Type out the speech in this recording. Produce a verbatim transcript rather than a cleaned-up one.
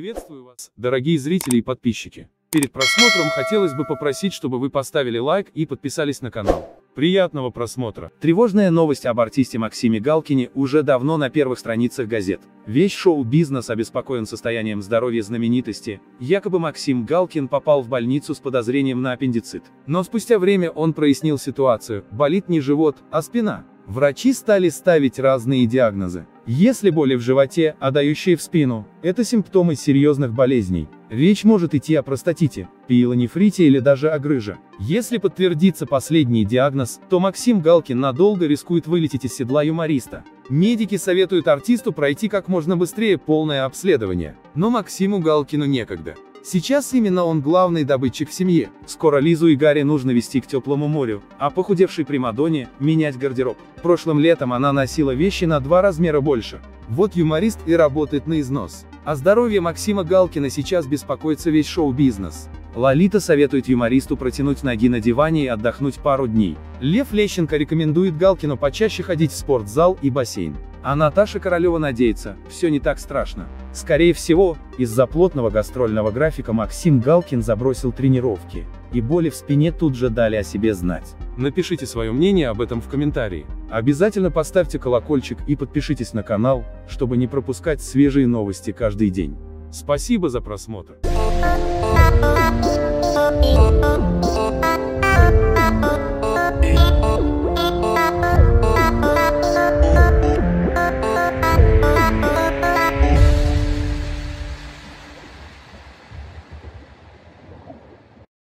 Приветствую вас, дорогие зрители и подписчики. Перед просмотром хотелось бы попросить, чтобы вы поставили лайк и подписались на канал. Приятного просмотра. Тревожная новость об артисте Максиме Галкине уже давно на первых страницах газет. Весь шоу-бизнес обеспокоен состоянием здоровья знаменитости. Якобы Максим Галкин попал в больницу с подозрением на аппендицит. Но спустя время он прояснил ситуацию. Болит не живот, а спина. Врачи стали ставить разные диагнозы. Если боли в животе, а дающие в спину, это симптомы серьезных болезней. Речь может идти о простатите, пиелонефрите или даже о грыже. Если подтвердится последний диагноз, то Максим Галкин надолго рискует вылететь из седла юмориста. Медики советуют артисту пройти как можно быстрее полное обследование. Но Максиму Галкину некогда. Сейчас именно он главный добытчик в семье. Скоро Лизу и Гарри нужно везти к теплому морю, а похудевшей примадонне менять гардероб. Прошлым летом она носила вещи на два размера больше. Вот юморист и работает на износ. О здоровье Максима Галкина сейчас беспокоится весь шоу-бизнес. Лолита советует юмористу протянуть ноги на диване и отдохнуть пару дней. Лев Лещенко рекомендует Галкину почаще ходить в спортзал и бассейн. А Наташа Королева надеется, все не так страшно. Скорее всего, из-за плотного гастрольного графика Максим Галкин забросил тренировки, и боли в спине тут же дали о себе знать. Напишите свое мнение об этом в комментарии. Обязательно поставьте колокольчик и подпишитесь на канал, чтобы не пропускать свежие новости каждый день. Спасибо за просмотр. Thank you.